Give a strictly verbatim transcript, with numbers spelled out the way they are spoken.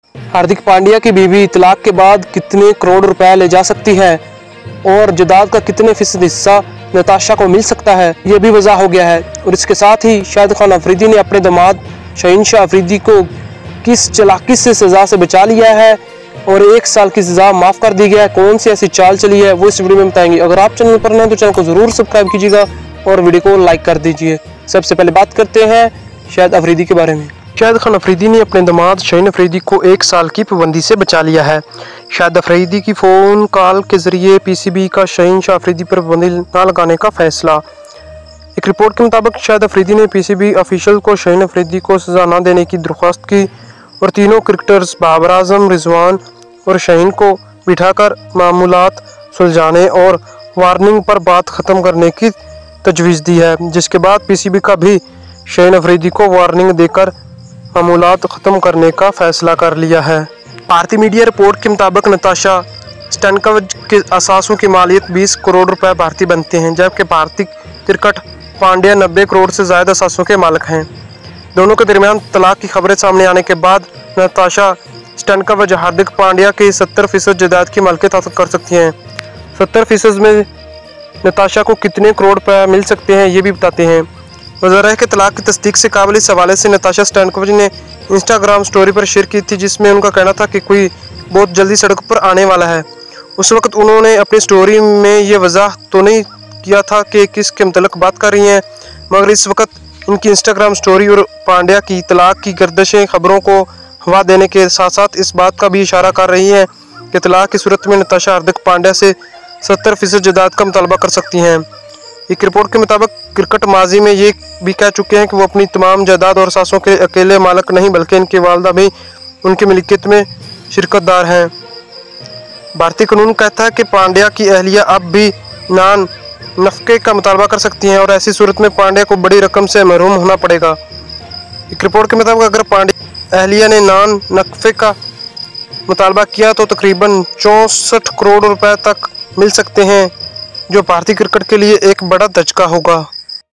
हार्दिक पांड्या की बीवी तलाक के बाद कितने करोड़ रुपए ले जा सकती है और जायदाद का कितने फीसद हिस्सा नताशा को मिल सकता है, ये भी वजह हो गया है। और इसके साथ ही शाहिद खान अफरीदी ने अपने दामाद शाहीन शाह अफरीदी को किस चालाकी से सज़ा से बचा लिया है और एक साल की सज़ा माफ़ कर दी गया है। कौन सी ऐसी चाल चली है वो इस वीडियो में बताएंगे। अगर आप चैनल पर नए हैं तो चैनल को ज़रूर सब्सक्राइब कीजिएगा और वीडियो को लाइक कर दीजिए। सबसे पहले बात करते हैं शाहिद अफरीदी के बारे में। शाहिद खान अफरीदी ने अपने दामाद शाहीन अफरीदी को एक साल की पाबंदी से बचा लिया है। शाहिद अफरीदी की फ़ोन कॉल के जरिए पीसीबी का शाहीन शाह अफरीदी पर पाबंदी न लगाने का फैसला। एक रिपोर्ट के मुताबिक शाहिद अफरीदी ने पीसीबी ऑफिशियल को शाहीन अफरीदी को सज़ा न देने की दरख्वास्त की और तीनों क्रिकेटर्स बाबर आजम, रिजवान और शाहीन को बिठाकर मामूलात सुलझाने और वार्निंग पर बात ख़त्म करने की तजवीज़ दी है, जिसके बाद पीसीबी का भी शाहीन अफरीदी को वार्निंग देकर मामूलात ख़त्म करने का फैसला कर लिया है। भारतीय मीडिया रिपोर्ट के मुताबिक नताशा स्टैनकोविच के असासों की मालियत बीस करोड़ रुपए भारतीय बनते हैं, जबकि भारतीय क्रिकेट पांड्या नब्बे करोड़ से ज़्यादा असासों के मालिक हैं। दोनों के दरमियान तलाक की खबरें सामने आने के बाद नताशा स्टैनकोविच हार्दिक पांड्या की सत्तर फीसद जायदाद की मालिकियत हासिल कर सकती हैं। सत्तर फीसद में नताशा को कितने करोड़ रुपए मिल सकते हैं ये भी बताते हैं। वज़ारत के तलाक की तस्दीक से काबिल इस हवाले से नताशा स्टैनकोविच ने इंस्टाग्राम स्टोरी पर शेयर की थी, जिसमें उनका कहना था कि कोई बहुत जल्दी सड़क पर आने वाला है। उस वक्त उन्होंने अपनी स्टोरी में ये वजह तो नहीं किया था कि किसके मतलब बात कर रही हैं, मगर इस वक्त इनकी इंस्टाग्राम स्टोरी और पांड्या की तलाक की गर्दिशें खबरों को हवा देने के साथ साथ इस बात का भी इशारा कर रही हैं कि तलाक की सूरत में नताशा हार्दिक पांड्या से सत्तर फीसद जायदाद का मुतालबा कर सकती हैं। एक रिपोर्ट के मुताबिक क्रिकेट माजी में ये भी कह चुके हैं कि वो अपनी तमाम जायदाद और सासों के अकेले मालिक नहीं बल्कि इनकी वालदा भी उनकी मिल्कियत में शिरकतदार हैं। भारतीय कानून कहता है कि पांड्या की अहलिया अब भी नान नफ़क़े का मुतालबा कर सकती हैं और ऐसी सूरत में पांड्या को बड़ी रकम से महरूम होना पड़ेगा। एक रिपोर्ट के मुताबिक अगर पांड्या अहलिया ने नान नफ़क़े का मुतालबा किया तो तकरीबन चौंसठ करोड़ रुपए तक मिल सकते हैं, जो भारतीय क्रिकेट के लिए एक बड़ा धचका होगा।